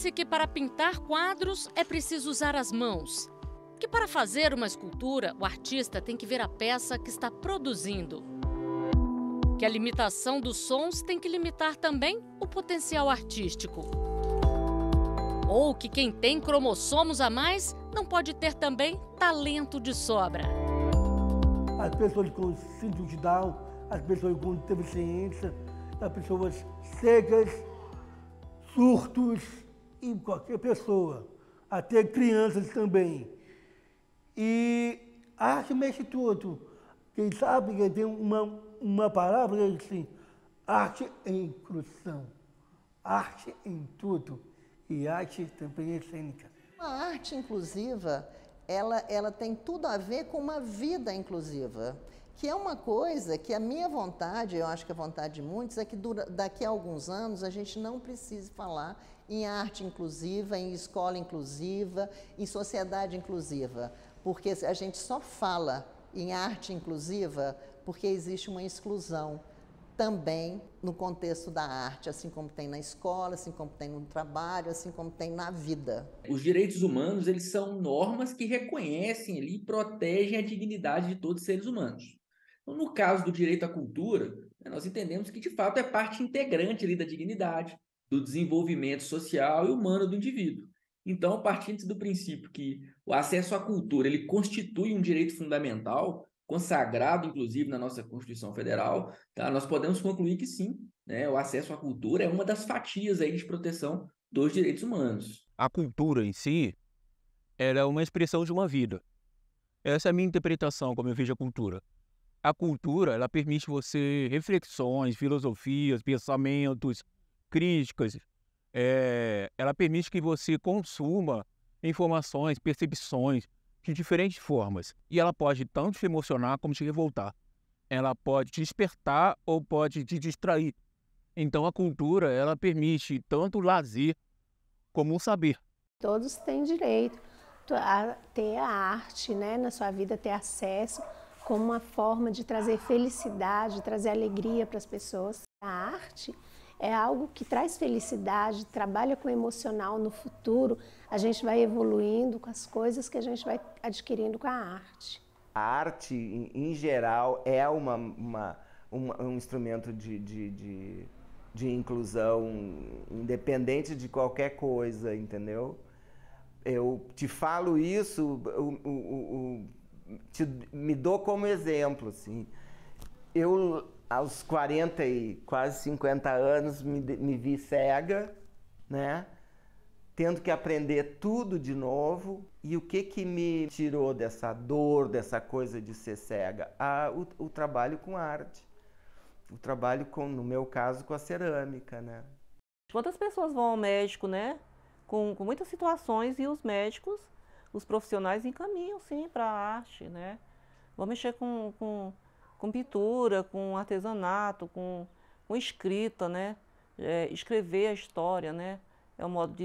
Disse que para pintar quadros é preciso usar as mãos. Que para fazer uma escultura, o artista tem que ver a peça que está produzindo. Que a limitação dos sons tem que limitar também o potencial artístico. Ou que quem tem cromossomos a mais não pode ter também talento de sobra. As pessoas com síndrome de Down, as pessoas com deficiência, as pessoas cegas, surdos, e qualquer pessoa, até crianças também. E a arte mexe tudo. Quem sabe que tem uma palavra assim, arte é inclusão, arte em tudo, e arte também é cênica. A arte inclusiva, ela tem tudo a ver com uma vida inclusiva, que é uma coisa que a minha vontade, eu acho que a vontade de muitos, é que daqui a alguns anos a gente não precise falar em arte inclusiva, em escola inclusiva, em sociedade inclusiva, porque a gente só fala em arte inclusiva porque existe uma exclusão também no contexto da arte, assim como tem na escola, assim como tem no trabalho, assim como tem na vida. Os direitos humanos, eles são normas que reconhecem ali e protegem a dignidade de todos os seres humanos. Então, no caso do direito à cultura, nós entendemos que, de fato, é parte integrante ali da dignidade, do desenvolvimento social e humano do indivíduo. Então, partindo do princípio que o acesso à cultura ele constitui um direito fundamental, consagrado, inclusive, na nossa Constituição Federal, tá? Nós podemos concluir que sim, né, o acesso à cultura é uma das fatias aí de proteção dos direitos humanos. A cultura em si, ela é uma expressão de uma vida. Essa é a minha interpretação, como eu vejo a cultura. A cultura, ela permite você reflexões, filosofias, pensamentos, críticas. Ela permite que você consuma informações, percepções de diferentes formas. E ela pode tanto te emocionar como te revoltar. Ela pode te despertar ou pode te distrair. Então a cultura, ela permite tanto o lazer como o saber. Todos têm direito a ter a arte, né, na sua vida, ter acesso como uma forma de trazer felicidade, trazer alegria para as pessoas. A arte é algo que traz felicidade, trabalha com o emocional no futuro. A gente vai evoluindo com as coisas que a gente vai adquirindo com a arte. A arte, em geral, é um instrumento de inclusão, independente de qualquer coisa, entendeu? Eu te falo isso, me dou como exemplo, assim. Eu, aos 40 e quase 50 anos, me vi cega, né? Tendo que aprender tudo de novo. E o que me tirou dessa dor, dessa coisa de ser cega? O trabalho com arte. O trabalho, no meu caso, com a cerâmica, né? Quantas pessoas vão ao médico, né? Com muitas situações, e os médicos, os profissionais encaminham, sim, para a arte, né? Vão mexer com pintura, com artesanato, com escrita, né? Escrever a história, né? É um modo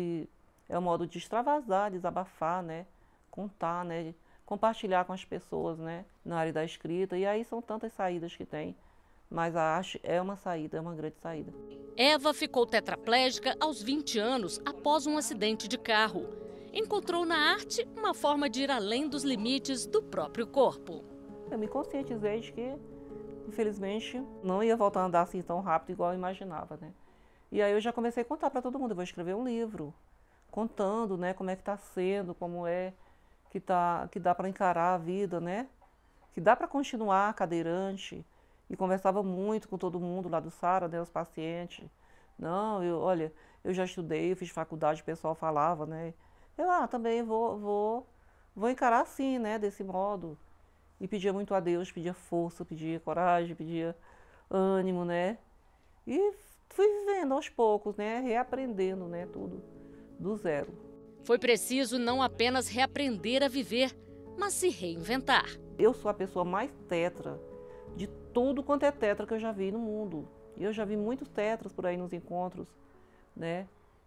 de extravasar, desabafar, né? Contar, né? Compartilhar com as pessoas, né? Na área da escrita. E aí são tantas saídas que tem. Mas a arte é uma saída, é uma grande saída. Eva ficou tetraplégica aos 20 anos após um acidente de carro. Encontrou na arte uma forma de ir além dos limites do próprio corpo. Eu me conscientizei de que, infelizmente, não ia voltar a andar assim tão rápido igual eu imaginava, né? E aí eu já comecei a contar para todo mundo. Eu vou escrever um livro contando, né, como é que está sendo, como é que dá para encarar a vida, né? Que dá para continuar cadeirante. E conversava muito com todo mundo lá do Sara, né, os pacientes. Não, olha, eu já estudei, eu fiz faculdade, o pessoal falava, né? Eu também vou encarar assim, né, desse modo. E pedia muito a Deus, pedia força, pedia coragem, pedia ânimo, né? E fui vivendo aos poucos, né, reaprendendo, né, tudo do zero. Foi preciso não apenas reaprender a viver, mas se reinventar. Eu sou a pessoa mais tetra de tudo quanto é tetra que eu já vi no mundo. E eu já vi muitos tetras por aí nos encontros, né?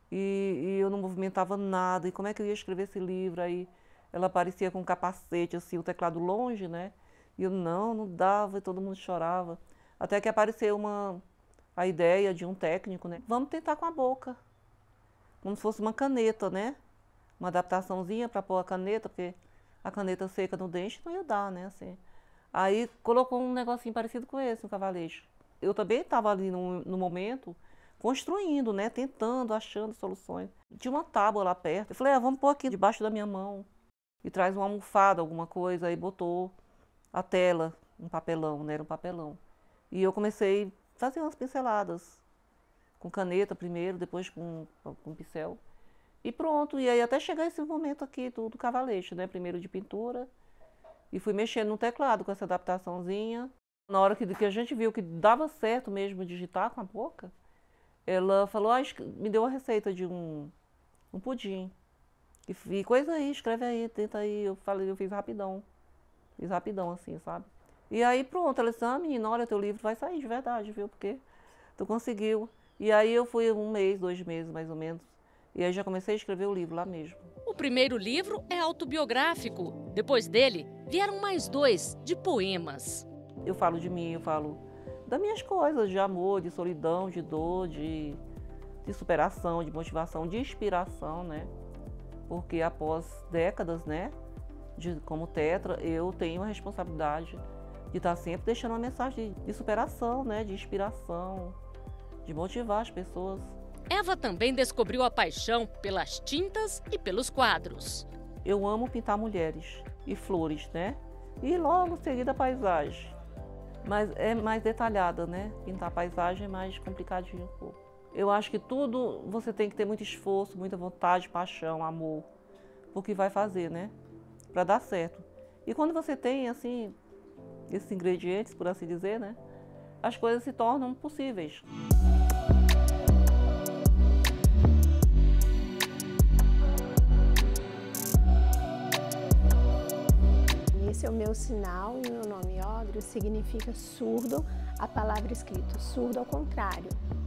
E eu não movimentava nada. E como é que eu ia escrever esse livro? Aí ela aparecia com um capacete, assim, o teclado longe, né? E eu não dava, e todo mundo chorava. Até que apareceu a ideia de um técnico, né? Vamos tentar com a boca. como se fosse uma caneta, né? Uma adaptaçãozinha para pôr a caneta, porque a caneta seca no dente não ia dar, né? Assim. Aí colocou um negocinho parecido com esse, um cavalete. Eu também estava ali no momento construindo, né? Tentando, achando soluções. Tinha uma tábua lá perto. Eu falei, vamos pôr aqui debaixo da minha mão. E traz uma almofada, alguma coisa. Aí botou a tela, um papelão, né? Era um papelão. E eu comecei a fazer umas pinceladas. Com caneta primeiro, depois com pincel. E pronto, e aí até chegar esse momento aqui do cavalete, né? Primeiro de pintura. E fui mexendo no teclado com essa adaptaçãozinha. Na hora que a gente viu que dava certo mesmo digitar com a boca, ela falou, me deu a receita de um pudim. E coisa aí, escreve aí, tenta aí. Eu fiz rapidão. Fiz rapidão assim, sabe? E aí pronto, ela disse, menina, olha, teu livro vai sair de verdade, viu? Porque tu conseguiu. E aí eu fui 1 mês, 2 meses mais ou menos. E aí já comecei a escrever o livro lá mesmo. O primeiro livro é autobiográfico. Depois dele, vieram mais 2 de poemas. Eu falo de mim, eu falo das minhas coisas, de amor, de solidão, de dor, de superação, de motivação, de inspiração, né? Porque após décadas, né, como tetra, eu tenho a responsabilidade de estar sempre deixando uma mensagem de superação, né, de inspiração, de motivar as pessoas. Eva também descobriu a paixão pelas tintas e pelos quadros. Eu amo pintar mulheres e flores, né? E logo em seguida a paisagem. Mas é mais detalhada, né? Pintar paisagem é mais complicadinho um pouco. Eu acho que tudo você tem que ter muito esforço, muita vontade, paixão, amor, porque vai fazer, né? Para dar certo. E quando você tem, assim, esses ingredientes, por assim dizer, né? As coisas se tornam possíveis. Esse é o meu sinal e meu nome Odrio significa surdo, a palavra escrita, surdo ao contrário.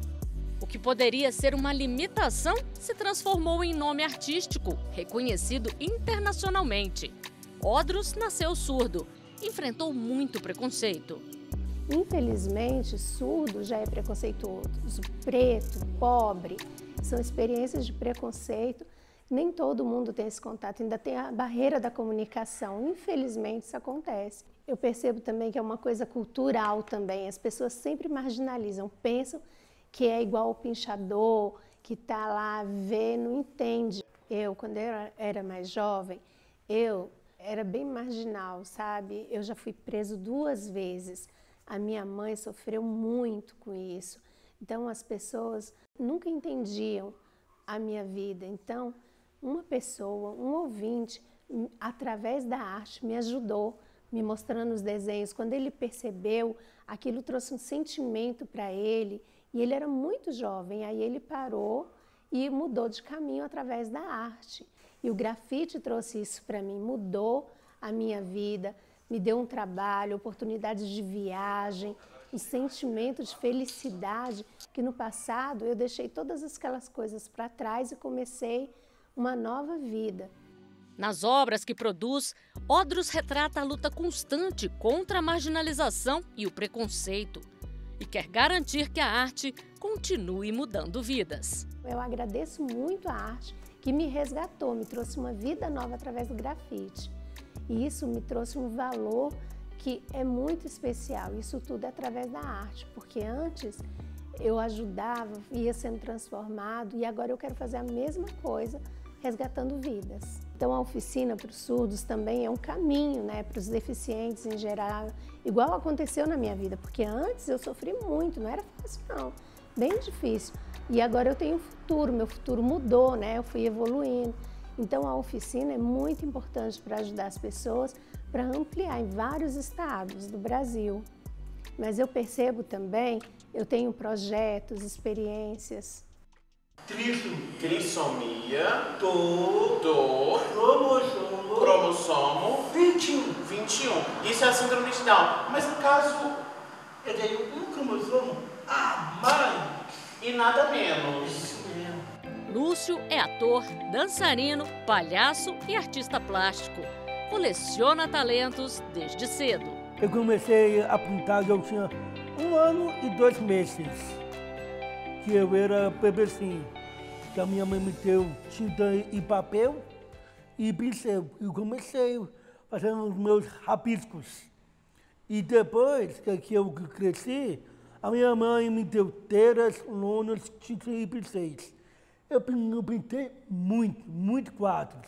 O que poderia ser uma limitação se transformou em nome artístico, reconhecido internacionalmente. Odrio nasceu surdo, enfrentou muito preconceito. Infelizmente, surdo já é preconceituoso, preto, pobre, são experiências de preconceito. Nem todo mundo tem esse contato, ainda tem a barreira da comunicação. Infelizmente, isso acontece. Eu percebo também que é uma coisa cultural também. As pessoas sempre marginalizam, pensam que é igual o pinchador, que está lá, vê, não entende. Quando eu era mais jovem, eu era bem marginal, sabe? Eu já fui preso 2 vezes. A minha mãe sofreu muito com isso. Então, as pessoas nunca entendiam a minha vida. Então, uma pessoa, um ouvinte, através da arte, me ajudou, me mostrando os desenhos. Quando ele percebeu, aquilo trouxe um sentimento para ele, e ele era muito jovem, aí ele parou e mudou de caminho através da arte. E o grafite trouxe isso para mim, mudou a minha vida, me deu um trabalho, oportunidades de viagem, um sentimento de felicidade, que no passado eu deixei todas aquelas coisas para trás e comecei uma nova vida. Nas obras que produz, Odrio retrata a luta constante contra a marginalização e o preconceito e quer garantir que a arte continue mudando vidas. Eu agradeço muito a arte que me resgatou, me trouxe uma vida nova através do grafite. E isso me trouxe um valor que é muito especial. Isso tudo é através da arte, porque antes eu ajudava, ia sendo transformado e agora eu quero fazer a mesma coisa, resgatando vidas. Então a oficina para os surdos também é um caminho, né, para os deficientes em geral, igual aconteceu na minha vida, porque antes eu sofri muito, não era fácil não, bem difícil. E agora eu tenho um futuro, meu futuro mudou, né, eu fui evoluindo. Então a oficina é muito importante para ajudar as pessoas, para ampliar em vários estados do Brasil. Mas eu percebo também, eu tenho projetos, experiências. Trissomia, dor, cromossomo 21. Isso é a síndrome de Down. Mas no caso, Eu tenho um cromossomo a mais. e nada menos. Isso mesmo. Lúcio é ator, dançarino, palhaço e artista plástico. Coleciona talentos desde cedo. Eu comecei a pintar, eu tinha 1 ano e 2 meses, que eu era bebecinho. que a minha mãe me deu tinta e papel e pincel. Eu comecei fazendo os meus rabiscos. E depois que eu cresci, a minha mãe me deu telas, lonas, tinta e pincéis. Eu pintei muito quadros,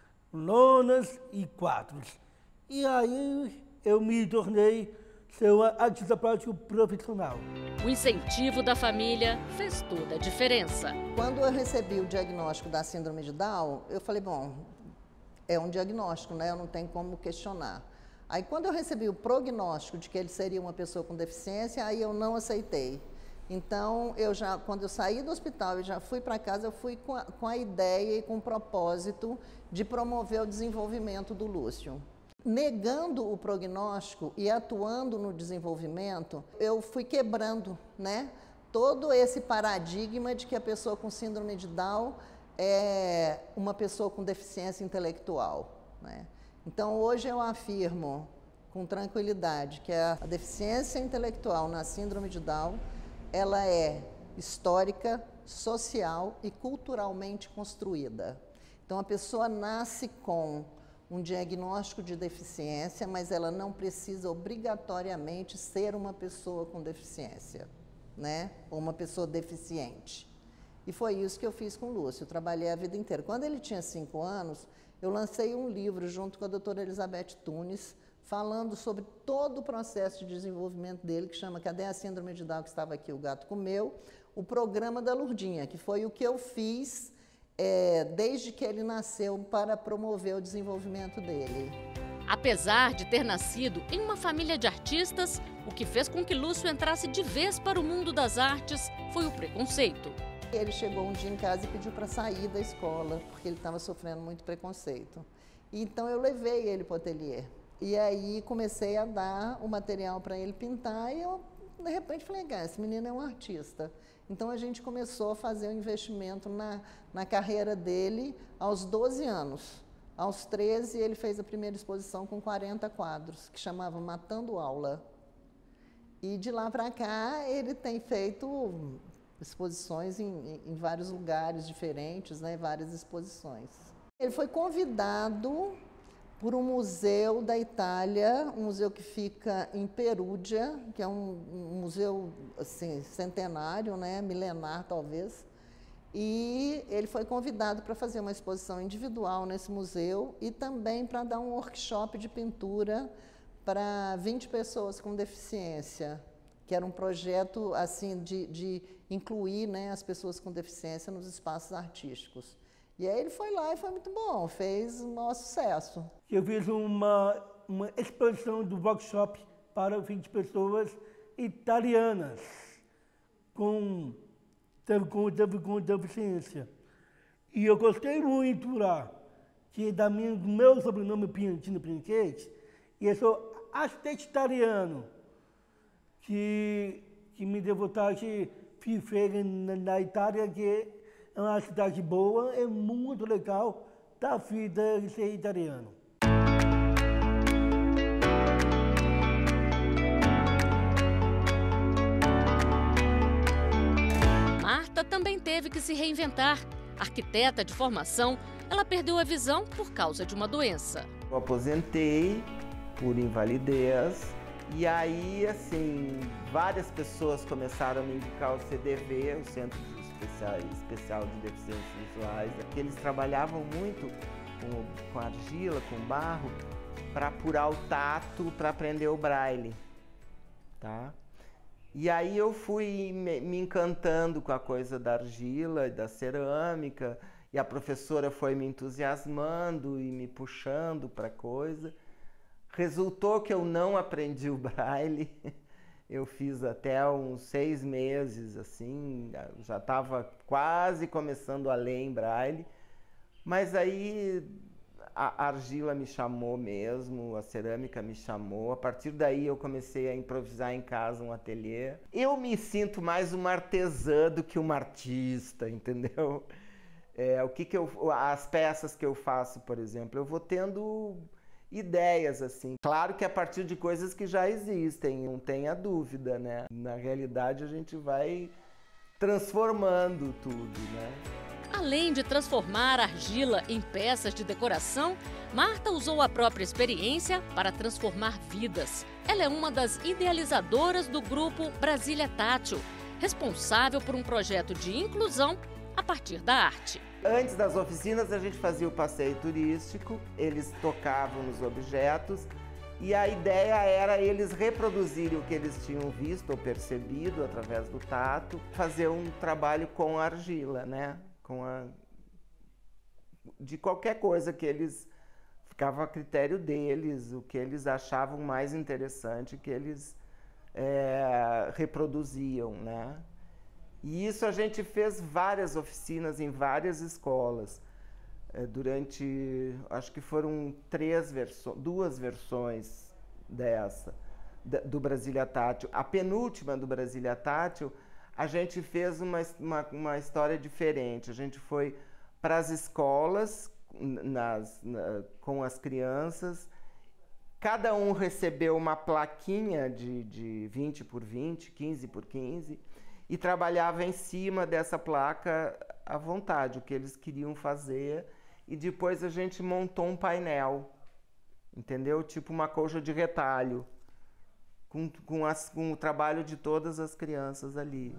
lonas e quadros. E aí eu me tornei ser um artista plástico profissional. O incentivo da família fez toda a diferença. Quando eu recebi o diagnóstico da síndrome de Down, eu falei, bom, é um diagnóstico, né? Eu não tenho como questionar. Aí quando eu recebi o prognóstico de que ele seria uma pessoa com deficiência, aí eu não aceitei. Então, quando eu saí do hospital e já fui para casa, eu fui com a ideia e com o propósito de promover o desenvolvimento do Lúcio. Negando o prognóstico e atuando no desenvolvimento, eu fui quebrando, né, todo esse paradigma de que a pessoa com síndrome de Down é uma pessoa com deficiência intelectual, né? Então, hoje eu afirmo com tranquilidade que a deficiência intelectual na síndrome de Down, ela é histórica, social e culturalmente construída. Então, a pessoa nasce com um diagnóstico de deficiência, mas ela não precisa obrigatoriamente ser uma pessoa com deficiência, né? Ou uma pessoa deficiente. E foi isso que eu fiz com o Lúcio, eu trabalhei a vida inteira. Quando ele tinha 5 anos, eu lancei um livro junto com a doutora Elizabeth Tunes, falando sobre todo o processo de desenvolvimento dele, que chama Cadê a Síndrome de Down, que estava aqui, o gato comeu, o programa da Lurdinha, que foi o que eu fiz desde que ele nasceu para promover o desenvolvimento dele. Apesar de ter nascido em uma família de artistas, o que fez com que Lúcio entrasse de vez para o mundo das artes foi o preconceito. Ele chegou um dia em casa e pediu para sair da escola, porque ele estava sofrendo muito preconceito. Então eu levei ele para o ateliê. E aí comecei a dar o material para ele pintar e eu, de repente, falei, esse menino é um artista. Então a gente começou a fazer um investimento na carreira dele aos 12 anos. Aos 13, ele fez a primeira exposição com 40 quadros, que chamava Matando Aula. E de lá para cá, ele tem feito exposições em vários lugares diferentes, né, várias exposições. Ele foi convidado por um museu da Itália, um museu que fica em Perugia, que é um museu assim, centenário, né, milenar talvez, e ele foi convidado para fazer uma exposição individual nesse museu e também para dar um workshop de pintura para 20 pessoas com deficiência, que era um projeto assim, de incluir, né, as pessoas com deficiência nos espaços artísticos. E aí ele foi lá e foi muito bom, fez um maior sucesso. Eu fiz uma exposição do workshop para 20 pessoas italianas com deficiência. E eu gostei muito lá, que do meu sobrenome Piantino Pinquete, e eu sou artista italiano, que me deu vontade de viver na Itália, que é uma cidade boa, é muito legal da vida de ser italiano. Marta também teve que se reinventar. Arquiteta de formação, ela perdeu a visão por causa de uma doença. Eu aposentei por invalidez. E aí, assim, várias pessoas começaram a me indicar o CDV, o Centro Especial de Deficiências Visuais, que eles trabalhavam muito com argila, com barro, para apurar o tato, para aprender o braille, tá? E aí eu fui me encantando com a coisa da argila e da cerâmica, e a professora foi me entusiasmando e me puxando para coisa. Resultou que eu não aprendi o braille, eu fiz até uns 6 meses, assim, já estava quase começando a ler em braille, mas aí a argila me chamou mesmo, a cerâmica me chamou, a partir daí eu comecei a improvisar em casa um ateliê. Eu me sinto mais uma artesã do que uma artista, entendeu? As peças que eu faço, por exemplo, eu vou tendo ideias, assim. Claro que a partir de coisas que já existem, não tenha dúvida, né? Na realidade, a gente vai transformando tudo, né? Além de transformar argila em peças de decoração, Marta usou a própria experiência para transformar vidas. Ela é uma das idealizadoras do grupo Brasília Tátil, responsável por um projeto de inclusão a partir da arte. Antes das oficinas, a gente fazia o passeio turístico, eles tocavam nos objetos e a ideia era eles reproduzirem o que eles tinham visto ou percebido através do tato, fazer um trabalho com argila, né? De qualquer coisa que eles ficava a critério deles, o que eles achavam mais interessante, que eles reproduziam, né? E isso a gente fez várias oficinas em várias escolas. Durante, acho que foram duas versões do Brasília Tátil. A penúltima do Brasília Tátil, a gente fez uma história diferente. A gente foi para as escolas com as crianças. Cada um recebeu uma plaquinha de 20 por 20, 15 por 15 e trabalhava em cima dessa placa à vontade, o que eles queriam fazer. E depois a gente montou um painel, entendeu? Tipo uma colcha de retalho, com o trabalho de todas as crianças ali.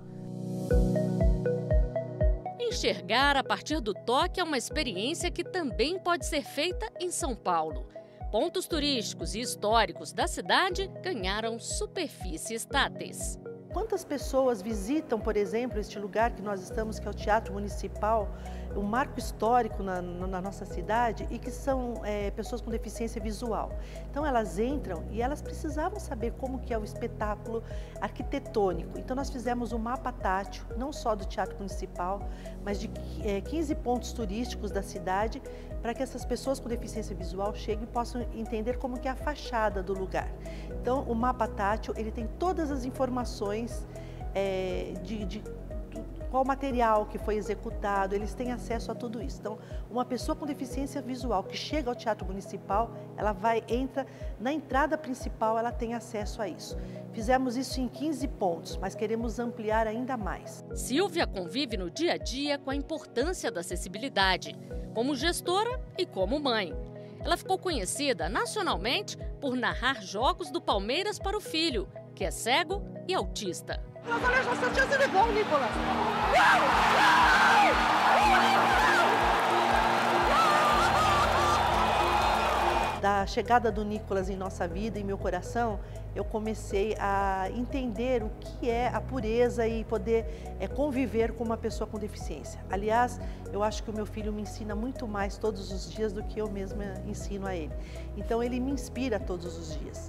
Enxergar a partir do toque é uma experiência que também pode ser feita em São Paulo. Pontos turísticos e históricos da cidade ganharam superfícies táteis. Quantas pessoas visitam, por exemplo, este lugar que nós estamos, que é o Teatro Municipal, um marco histórico na nossa cidade, e que são pessoas com deficiência visual. Então elas entram e elas precisavam saber como que é o espetáculo arquitetônico. Então nós fizemos um mapa tátil, não só do Teatro Municipal, mas de 15 pontos turísticos da cidade, para que essas pessoas com deficiência visual cheguem e possam entender como que é a fachada do lugar. Então o mapa tátil, ele tem todas as informações de qual material que foi executado, eles têm acesso a tudo isso. Então, uma pessoa com deficiência visual que chega ao Teatro Municipal, ela entra na entrada principal, ela tem acesso a isso. Fizemos isso em 15 pontos, mas queremos ampliar ainda mais. Silvia convive no dia a dia com a importância da acessibilidade, como gestora e como mãe. Ela ficou conhecida nacionalmente por narrar jogos do Palmeiras para o filho, que é cego e autista. Nicolas! Da chegada do Nicolas em nossa vida, em meu coração, eu comecei a entender o que é a pureza e poder conviver com uma pessoa com deficiência. Aliás, eu acho que o meu filho me ensina muito mais todos os dias do que eu mesma ensino a ele. Então, ele me inspira todos os dias.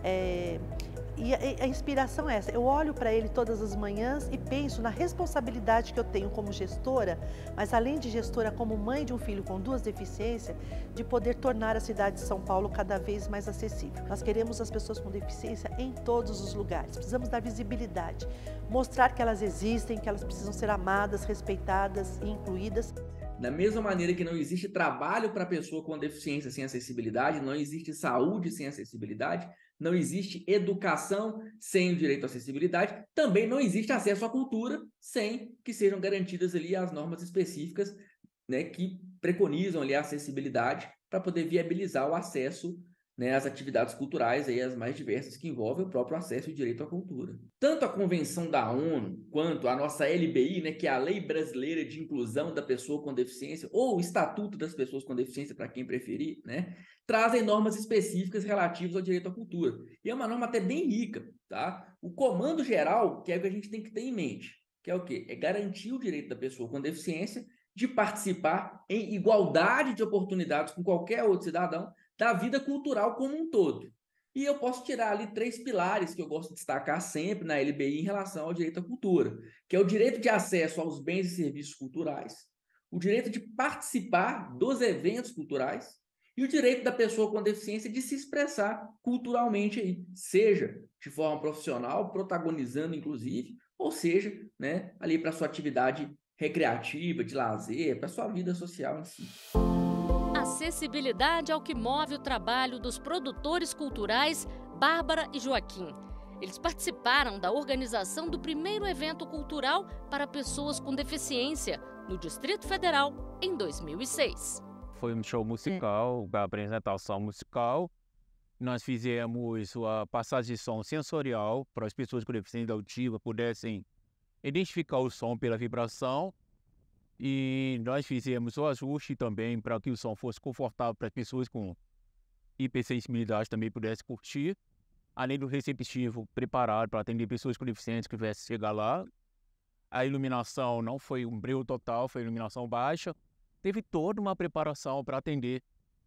E a inspiração é essa, eu olho para ele todas as manhãs e penso na responsabilidade que eu tenho como gestora, mas além de gestora, como mãe de um filho com 2 deficiências, de poder tornar a cidade de São Paulo cada vez mais acessível. Nós queremos as pessoas com deficiência em todos os lugares, precisamos dar visibilidade, mostrar que elas existem, que elas precisam ser amadas, respeitadas e incluídas. Da mesma maneira que não existe trabalho para pessoa com deficiência sem acessibilidade, não existe saúde sem acessibilidade, não existe educação sem o direito à acessibilidade, também não existe acesso à cultura sem que sejam garantidas ali as normas específicas, né, que preconizam ali a acessibilidade para poder viabilizar o acesso, né, às atividades culturais, aí, as mais diversas, que envolvem o próprio acesso e o direito à cultura. Tanto a Convenção da ONU, quanto a nossa LBI, né, que é a Lei Brasileira de Inclusão da Pessoa com Deficiência, ou o Estatuto das Pessoas com Deficiência, para quem preferir, né, trazem normas específicas relativas ao direito à cultura. E é uma norma até bem rica, tá? O comando geral, que é o que a gente tem que ter em mente, que é o quê? É garantir o direito da pessoa com deficiência de participar em igualdade de oportunidades com qualquer outro cidadão da vida cultural como um todo. E eu posso tirar ali 3 pilares que eu gosto de destacar sempre na LBI em relação ao direito à cultura, que é o direito de acesso aos bens e serviços culturais, o direito de participar dos eventos culturais e o direito da pessoa com deficiência de se expressar culturalmente aí, seja de forma profissional, protagonizando inclusive, ou seja, né, ali para sua atividade recreativa, de lazer, para sua vida social em si. Acessibilidade é o que move o trabalho dos produtores culturais Bárbara e Joaquim. Eles participaram da organização do primeiro evento cultural para pessoas com deficiência, no Distrito Federal em 2006. Foi um show musical, a apresentação musical. Nós fizemos a passagem de som sensorial para as pessoas com deficiência auditiva pudessem identificar o som pela vibração. E nós fizemos o ajuste também para que o som fosse confortável para as pessoas com hipersensibilidade também pudessem curtir. Além do receptivo preparado para atender pessoas com deficiência que tivessem chegar lá. A iluminação não foi um breu total, foi iluminação baixa. Teve toda uma preparação para atender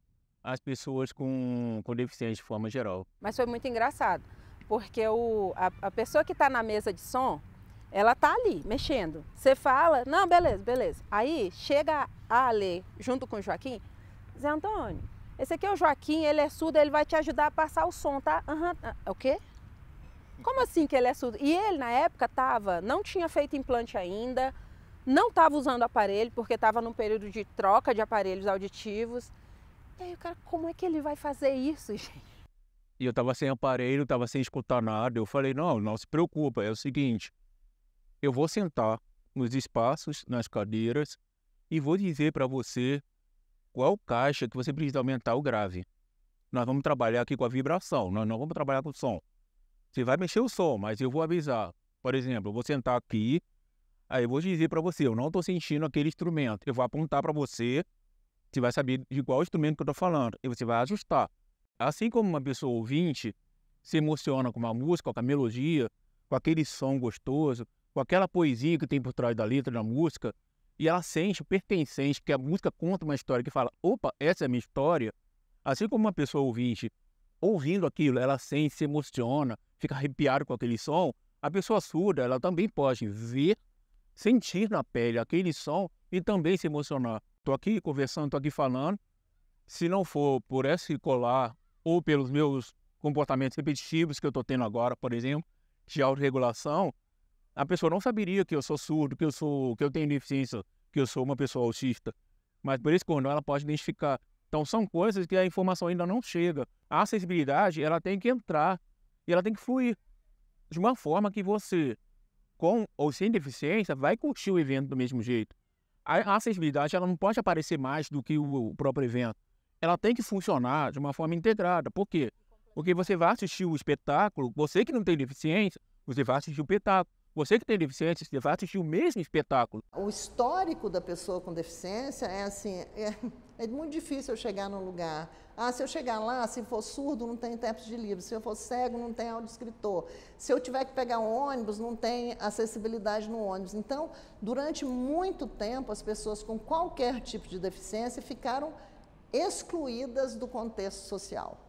as pessoas com deficiência de forma geral. Mas foi muito engraçado, porque a pessoa que está na mesa de som, ela está ali, mexendo. Você fala, não, beleza, beleza. Aí chega a Ale, junto com o Joaquim, Zé Antônio, esse aqui é o Joaquim, ele é surdo, ele vai te ajudar a passar o som, tá? O quê? Como assim que ele é surdo? E ele, na época, não tinha feito implante ainda, não estava usando aparelho, porque estava num período de troca de aparelhos auditivos. E aí o cara, como é que ele vai fazer isso, gente? E eu estava sem aparelho, estava sem escutar nada. Eu falei, não se preocupa, é o seguinte, eu vou sentar nos espaços, nas cadeiras, e vou dizer para você qual caixa que você precisa aumentar o grave. Nós vamos trabalhar aqui com a vibração, nós não vamos trabalhar com o som. Você vai mexer o som, mas eu vou avisar. Por exemplo, eu vou sentar aqui, aí eu vou dizer para você, eu não estou sentindo aquele instrumento. Eu vou apontar para você, você vai saber de qual instrumento que eu estou falando, e você vai ajustar. Assim como uma pessoa ouvinte se emociona com uma música, com a melodia, com aquele som gostoso, com aquela poesia que tem por trás da letra da música, e ela sente o pertencente, que a música conta uma história que fala, opa, essa é a minha história. Assim como uma pessoa ouvinte, ouvindo aquilo, ela sente, se emociona, fica arrepiada com aquele som, a pessoa surda, ela também pode ver, sentir na pele aquele som e também se emocionar. Estou aqui conversando, estou aqui falando, se não for por esse colar ou pelos meus comportamentos repetitivos que eu estou tendo agora, por exemplo, de autorregulação, a pessoa não saberia que eu sou surdo, que eu tenho deficiência, que eu sou uma pessoa autista. Mas por isso que ela pode identificar. Então são coisas que a informação ainda não chega. A acessibilidade, ela tem que entrar e ela tem que fluir de uma forma que você, com ou sem deficiência, vai curtir o evento do mesmo jeito. A acessibilidade, ela não pode aparecer mais do que o próprio evento. Ela tem que funcionar de uma forma integrada. Por quê? Porque você vai assistir o espetáculo, você que não tem deficiência, você vai assistir o espetáculo. Você que tem deficiência, você vai assistir o mesmo espetáculo. O histórico da pessoa com deficiência é assim, é muito difícil eu chegar num lugar. Se eu chegar lá, se for surdo, não tem intérprete de livro. Se eu for cego, não tem audioscritor. Se eu tiver que pegar um ônibus, não tem acessibilidade no ônibus. Então, durante muito tempo, as pessoas com qualquer tipo de deficiência ficaram excluídas do contexto social.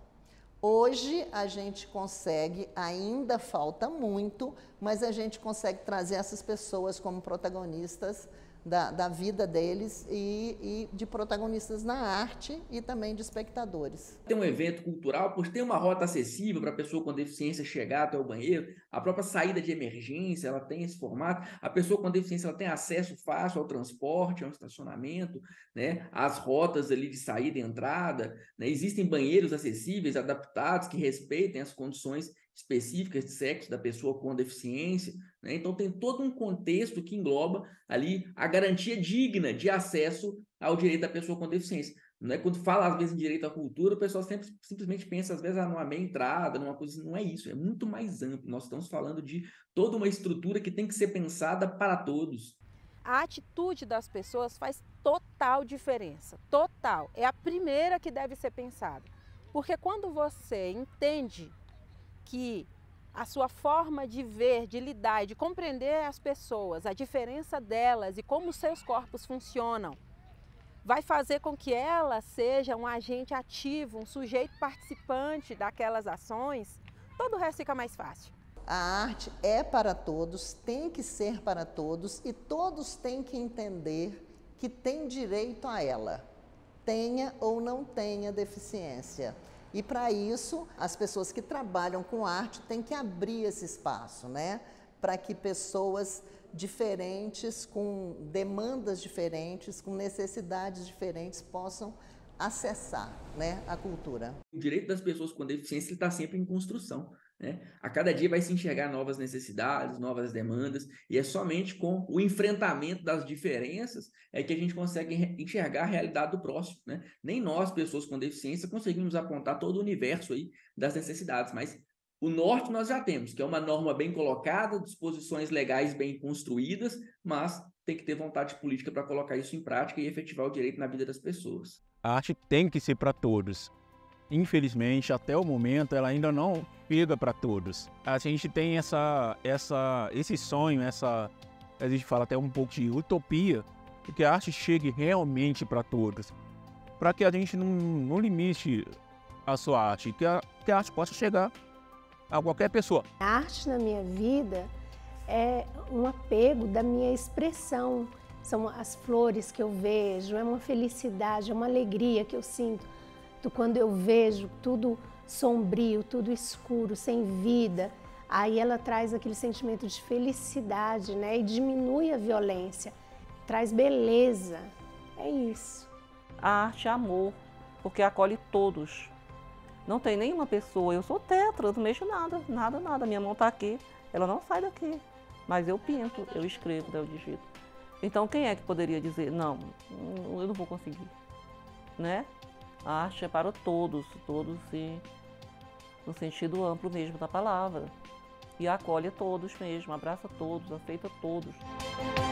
Hoje a gente consegue, ainda falta muito, mas a gente consegue trazer essas pessoas como protagonistas da vida deles e de protagonistas na arte e também de espectadores. Tem um evento cultural, por ter uma rota acessível para a pessoa com deficiência chegar até o banheiro, a própria saída de emergência, ela tem esse formato, a pessoa com deficiência ela tem acesso fácil ao transporte, ao estacionamento, né, às rotas ali de saída e entrada, né, existem banheiros acessíveis, adaptados, que respeitem as condições específicas de sexo da pessoa com deficiência, né? Então tem todo um contexto que engloba ali a garantia digna de acesso ao direito da pessoa com deficiência. Não é quando fala às vezes em direito à cultura, o pessoal simplesmente pensa às vezes numa meia entrada, numa coisa, não é isso, é muito mais amplo. Nós estamos falando de toda uma estrutura que tem que ser pensada para todos. A atitude das pessoas faz total diferença, total. É a primeira que deve ser pensada. Porque quando você entende que a sua forma de ver, de lidar, de compreender as pessoas, a diferença delas e como seus corpos funcionam, vai fazer com que ela seja um agente ativo, um sujeito participante daquelas ações, todo o resto fica mais fácil. A arte é para todos, tem que ser para todos e todos têm que entender que tem direito a ela, tenha ou não tenha deficiência. E para isso, as pessoas que trabalham com arte têm que abrir esse espaço, né? Para que pessoas diferentes, com demandas diferentes, com necessidades diferentes, possam acessar, né, a cultura. O direito das pessoas com deficiência está sempre em construção. né? A cada dia vai se enxergar novas necessidades, novas demandas, e é somente com o enfrentamento das diferenças é que a gente consegue enxergar a realidade do próximo, né? Nem nós, pessoas com deficiência, conseguimos apontar todo o universo aí das necessidades, mas o norte nós já temos, que é uma norma bem colocada, disposições legais bem construídas, mas tem que ter vontade política para colocar isso em prática e efetivar o direito na vida das pessoas. A arte tem que ser para todos. Infelizmente, até o momento, ela ainda não chega para todos. A gente tem esse sonho, a gente fala até um pouco de utopia, de que a arte chegue realmente para todos. Para que a gente não limite a sua arte, que a arte possa chegar a qualquer pessoa. A arte na minha vida é um apego da minha expressão. São as flores que eu vejo, é uma felicidade, é uma alegria que eu sinto. Quando eu vejo tudo sombrio, tudo escuro, sem vida, aí ela traz aquele sentimento de felicidade, né? E diminui a violência, traz beleza. É isso. A arte é amor, porque acolhe todos. Não tem nenhuma pessoa, eu sou tetra, não mexo nada, nada. Minha mão está aqui, ela não sai daqui. Mas eu pinto, eu escrevo, eu digito. Então quem é que poderia dizer, não, eu não vou conseguir, né? A arte é para todos e no sentido amplo mesmo da palavra. E acolhe todos mesmo, abraça todos, aceita todos.